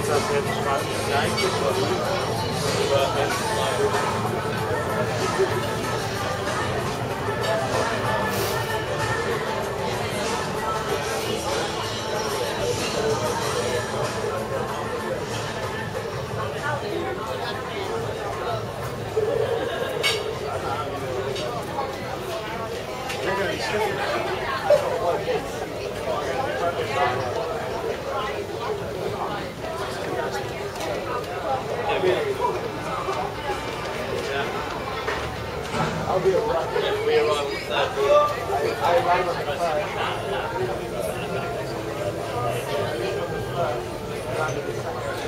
das jetzt mal hineingeschossen. I'll be around. We arrive at 30. I arrive at 5.